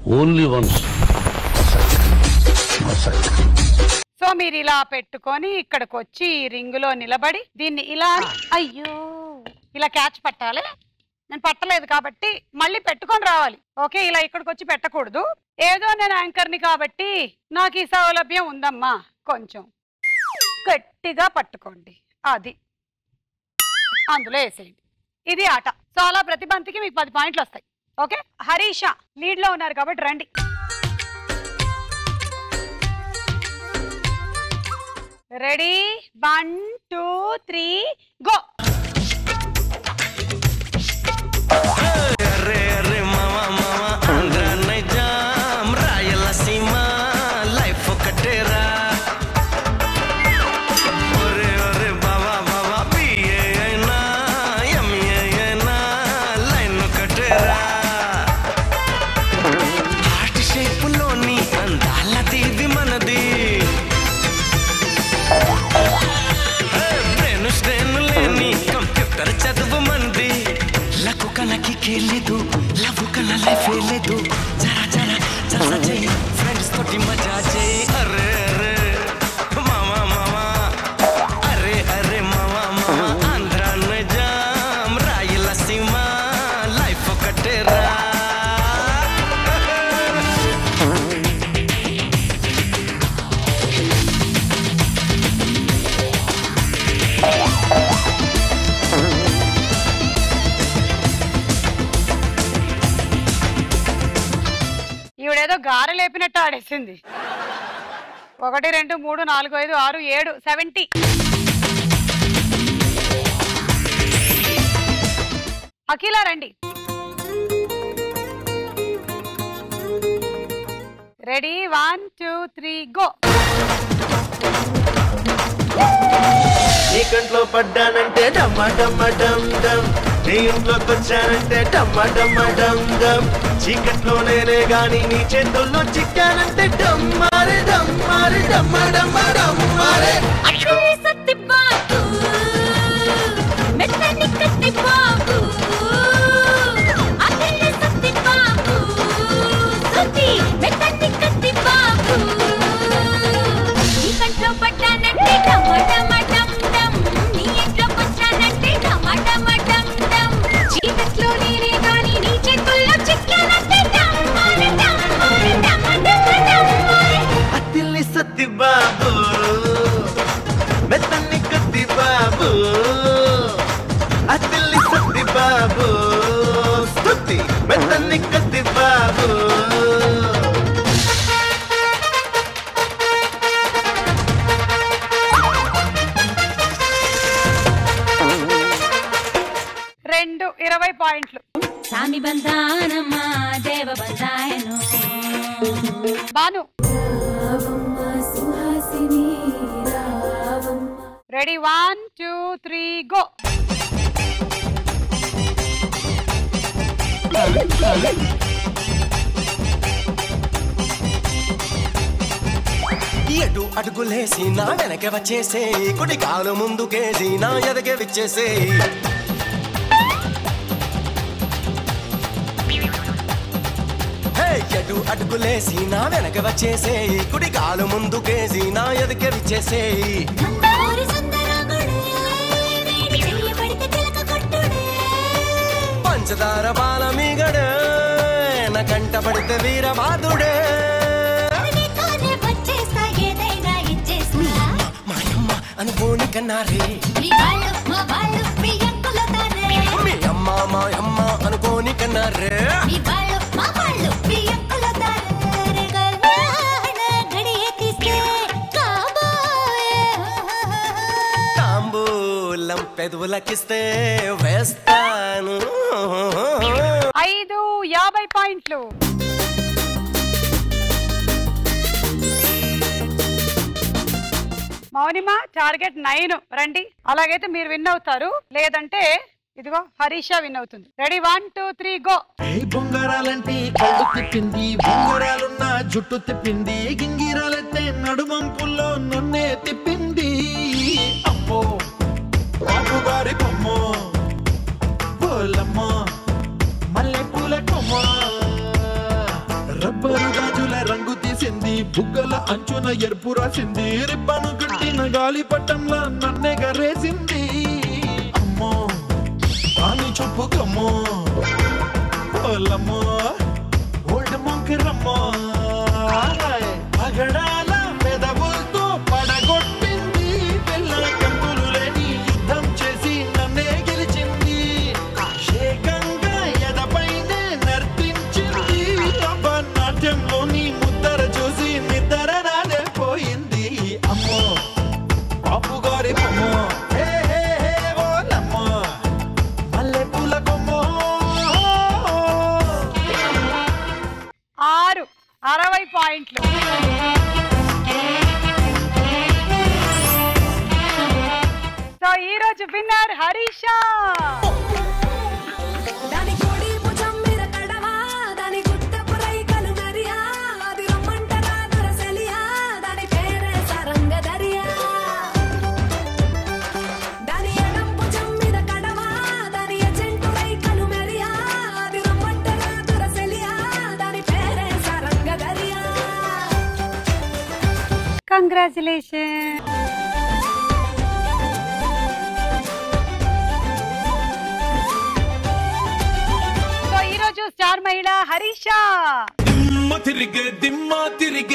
Only once. So మీరు ఇలా పెట్టుకొని ఇక్కడికి వచ్చి ఈ రింగులో నిలబడి దీన్ని ఇలా అయ్యో ఇలా క్యాచ్ పట్టాలి. నేను పట్టలేదు కాబట్టి మళ్ళీ పెట్టుకొని రావాలి. ఓకే, ఇలా ఇక్కడికి వచ్చి పెట్టకూడదు. ఏదో నేను యాంకర్ని కాబట్టి నాకు ఈ సౌలభ్యం ఉందమ్మా. కొంచెం గట్టిగా పట్టుకోండి, అది అందులో వేసేయండి. ఇది ఆట. సో అలా ప్రతి బంతికి మీకు 10 పాయింట్లు వస్తాయి. ఓకే, హరీష లీడ్ లో ఉన్నారు కాబట్టి రండి. Ready, 1 2 3 go. ఫ్రెండ్స్ తోటి మజా చేయి. అరే అరే మామా మామా, అరే అరే మామా మామా, ఆంధ్ర నిజాం రాయలసీమ లైఫ్ ఒకటేరా. ఈవిడేదో గారె లేపినట్టు ఆడేసింది. 1 2 3 4 5 6 7 70. అఖిల రండి. Ready, 1 2 3 go. నీ కంట్లో పడ్డానంటే డమ్మా డమ్మా డమ్ డమ్, నీ ఇంట్లోకి వచ్చానంటే డమ్మా డమ్మా డమ్ డమ్, చీకట్లో నేనే గాని నీ చేతుల్లో చిక్కానంటే డమ్మారే డమ్మారే డమ్మా డమ్మా డమ్మారే. సత్తి బాబు మెత్తని కత్తి బాబు, అతిల్లి సత్తి బాబు, స్తుతి మెత్తని కత్తి బాబు. రెండు 20 పాయింట్లు. సామి బంధానమ్మా దేవ బంధాయను. Banu ready, 1 2 3 go. ఎటు అడుగులేసి నా వెనక వచ్చేసే, కుడి కాలు ముందుకేసి నా ఎదగే విచ్చేసే. ఎటు అడుగులేసి నా వెనక వచ్చేసే, కుడి కాలు ముందుకేసి నా ఎదగే విచ్చేసే. పంచదార బాల మీగడే నా కంట పడితే వీరబాదుడే. మాయమ్మ అనుకోని కన్నారే, మీ అమ్మ మాయమ్మ అనుకోని కన్నారే. తాంబూలం పెదవులకిస్తే వేస్తాను. 5 50 పాయింట్లు. మౌనిమ టార్గెట్ 9 రండి. అలాగైతే మీరు విన్ అవుతారు, లేదంటే ఇదిగో హరీష విన్ అవుతుంది. Ready, 1 2 3 go. బొంగరాలంటే కళ్ళు తిప్పింది, బొంగరాలున్న జుట్టు తిప్పింది, గింగిరాలైతే నడుమంపుల్లో నన్నే తిప్పింది. అమ్మో బాబుగారి కొమ్మ పోలమ్మ మల్లె పూల కొమ్మ, రబ్బరు గాజుల రంగు తీసింది, బుగ్గల అంచున ఎరుపు రాసింది, రిబ్బను కట్టిన గాలి పట్టంలా నన్నే గరేసింది. అమ్మో దాని చెప్పుకమ్మో ఓలమ్మో ఓల్డ్ మొంకిరమ్మో పగడాల పెదవులతో పడగొట్టింది. పిల్ల కంతులు లేని యుద్ధం చేసి నన్నే గెలిచింది. ఏకంగా ఎదపైనే నర్తించింది. నాట్యంలోని ముద్దర చూసి నిద్ర నాదే పోయింది. అమ్మో పాపు గారి బొమ్మో హే హే హే ఓలమ్మో మల్లె పూల కొమ్మో. 60 పాయింట్లు. సో ఈ రోజు విన్నర్ హరీషా. కంగ్రాచులేషన్. సో ఈరోజు స్టార్ మహిళ హరీషా. దిమ్మ తిరిగే